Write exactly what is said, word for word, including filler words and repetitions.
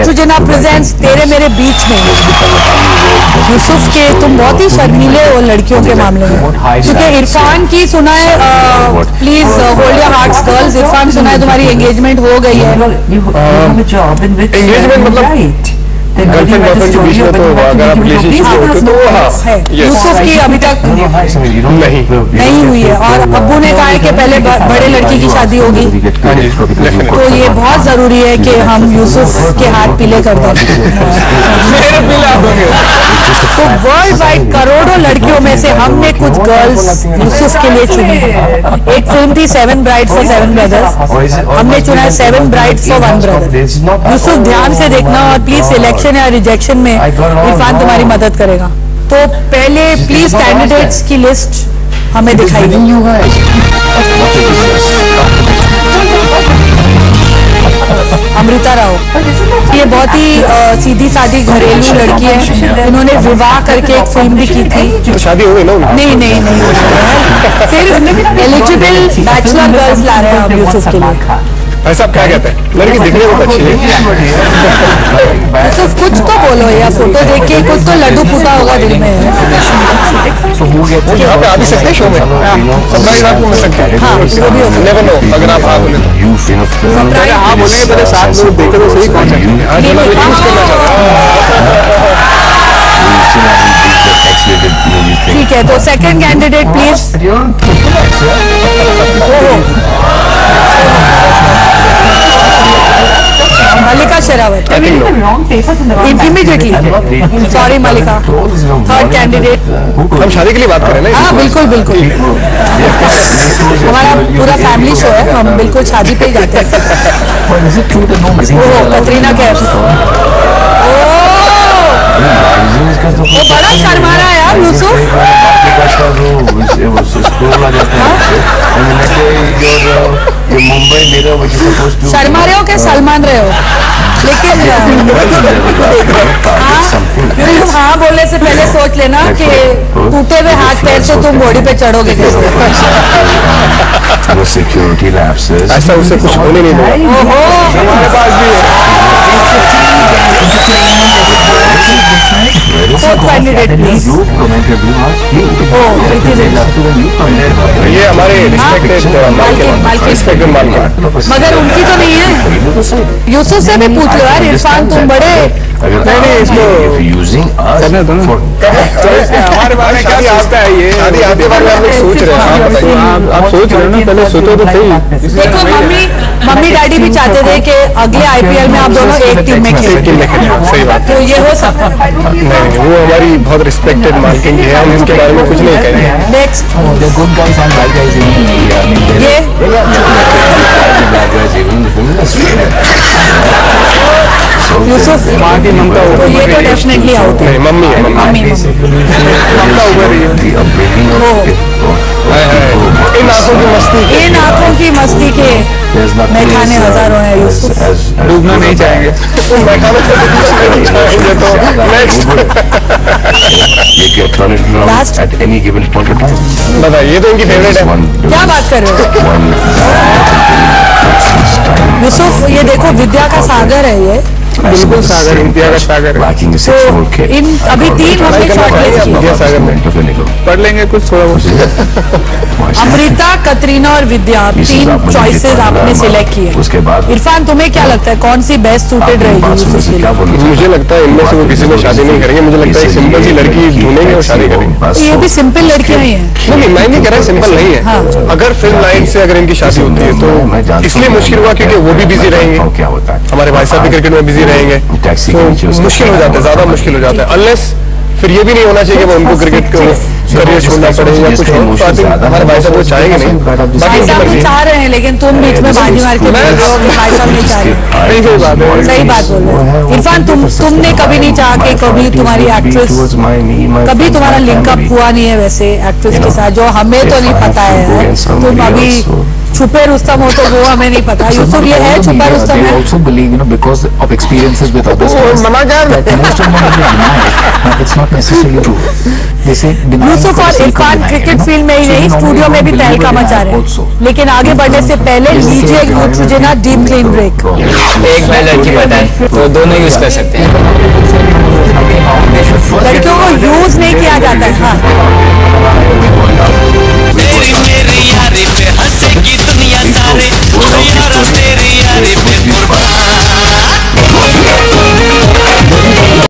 नेट्रोजेना presence तेरे मेरे बीच में। यूसुफ के तुम बहुत ही शर्मीले हो लड़कियों के मामले में, क्योंकि इरफान की सुना है, please hold your hearts girls, Irfan सुना है तुम्हारी एंगेजमेंट हो गई है। एंगेजमेंट मतलब गर्लफ्रेंड बॉयफ्रेंड के बीच में, तो अगर आप रिलेशनशिप में होते तो वो हाँ। यूसुफ की अभी तक नहीं नहीं हुई है, और अब्बू ने कहा है कि पहले बड़े लड़की की शादी होगी, तो ये बहुत जरूरी है कि हम यूसुफ के हाथ पीले कर दें। तो वर्ल्ड वाइड करोड़ों लड़कियों में से हमने कुछ गर्ल्स यूसुफ के लिए चुनी है। एक फिल्म थी seven brides for seven brothers, हमने चुना है seven brides for one brother. Yusuf ध्यान से देखना, और प्लीज सिलेक्शन या रिजेक्शन में इरफान तुम्हारी मदद करेगा। तो पहले प्लीज कैंडिडेट्स की लिस्ट हमें दिखाइए। अमृता राव, ये बहुत ही आ, सीधी सादी घरेलू लड़की है, इन्होंने विवाह करके एक फिल्म भी की थी। तो शादी हो गई ना? नहीं नहीं नहीं फिर एलिजिबल बैचलर गर्ल्स ला रहे हैं हम यूसुफ के लिए। भाई साहब क्या कहते हैं? लड़की दिखने में अच्छी है। तो कुछ तो बोलो यार, फोटो देख के कुछ तो लड्डू फूटा होगा दिल में। यहाँ पे आ भी सकते हैं शो में, सरप्राइज आपको मिल सकता है। हाँ, वो भी हो सकता है। नेवर नो, अगर आप हाँ बोले तो हाँ बोलेंगे, पहले सात लोग देखे तो सही कौन सा ठीक है। तो second candidate please. Mallika Sherawat, immediately, sorry Mallika. Third candidate, हम शादी के लिए बात करें ना? हाँ बिल्कुल बिल्कुल, हमारा पूरा फैमिली शो है, हम बिल्कुल शादी पे ही जाते हैं। ओह कतरीना कैफ, वो बड़ा शर्मा रहा है यार यूसुफ। शर्मा रहे हो क्या सलमान रहे हो? लेकिन हाँ, हाँ बोलने से पहले सोच लेना कि टूटे हुए हाथ पैर से तुम घोड़ी पे चढ़ोगे कैसे। ऐसा उसे कुछ होने नहीं देगा। ओहो, हमारे पास भी है। Fourth candidate please. ये हमारे रिस्पेक्टेड मालकिन, मगर उनकी तो नहीं है। यूसुफ से भी पूछ लो यार, इरफान तुम बड़े नहीं नहीं इसको करने दो ना। हमारे बारे में क्या आता है? ये शादी आते बारे में आप लोग सोच रहे हैं? आप सोच रहे हो ना, पहले सोचो तो सही। देखो मम्मी मम्मी डैडी भी चाहते थे कि अगले आईपीएल में आप दोनों एक टीम में खेलें। सही बात। तो ये हो सकता है? नहीं नहीं, वो हमारी बहुत रिस्पेक्टेड मालकिन है, हम इसके बारे में कुछ नहीं कहेंगे। नेक्स्ट ये यूसुफ, माँ की ममता हो, तो ये तो डेफिनेटली आउट है। नहीं मम्मी है, मम्मी ममता उभर रही है। इन आंखों की मस्ती, इन आंखों की मस्ती के मैं खाने हजारों हैं यूसुफ। डूबना नहीं चाहेंगे लास्ट बताइए, ये तो इनकी फेवरेट है। क्या बात कर रहे हो यूसुफ? ये देखो विद्या का सागर है, ये बिल्कुल सागर, इंडिया का सागर है। तो इन अभी तीन हमने शॉर्टलिस्ट इंडिया सागर में पढ़ लेंगे कुछ थोड़ा बहुत। अमृता, कतरीना और विद्या, तीन चॉइसेस आपने सिलेक्ट किए। उसके बाद इरफान तुम्हें क्या लगता है कौन सी बेस्ट सूटेड रहेगी? मुझे लगता है इनमें से वो किसी में शादी नहीं करेंगे। मुझे लगता है सिंपल सी लड़की ढूंढेंगे और शादी करेंगे। ये भी सिंपल लड़कियां ही हैं। नहीं मैं नहीं कह रहा सिंपल नहीं है। हाँ। अगर फिल्म लाइन से अगर इनकी शादी होती है तो इसलिए मुश्किल हुआ क्योंकि वो भी बिजी रहेंगे, क्या होता है, हमारे भाई साहब भी क्रिकेट में बिजी रहेंगे, तो मुश्किल हो जाता है, ज्यादा मुश्किल हो जाता है। अनलेस फिर ये भी नहीं होना चाहिए कि वो उनको क्रिकेट को करियर छोड़ना पड़े या कुछ हो। हमारे भाई साहब वो चाहेंगे नहीं, भाई साहब भी चाह रहे हैं, लेकिन तुम बीच में बाजी मार के बोल रहे हो कि भाई साहब नहीं चाह रहे। सही बात है, सही बात बोल रहे हो इरफान। तुम तुमने कभी नहीं चाहा कि कभी तुम्हारी एक्ट्रेस, कभी तुम्हारा लिंकअप हुआ नहीं है वैसे एक्ट्रेस के साथ, जो हमें तो नहीं पता है। तुम अभी छुपे रुस्तम हो तो वो हमें नहीं पता। यूसुफ ये है छुपा रुस्तम है। also believe, you know, because of experiences with others, मना कर that most of them will deny it, but it's not necessarily true. They say denying Yusuf for the और sake of Irfan denying, cricket you know. Field में ही So नहीं, they normally studio में भी don't तहलका believe मचा in रहे also. हैं। लेकिन आगे बढ़ने से पहले लीजिए एक न्यूट्रोजेना डीप क्लीन ब्रेक। एक भाई लड़की पता है तो दोनों यूज कर सकते हैं। लड़कियों को यूज नहीं किया जाता है। हाँ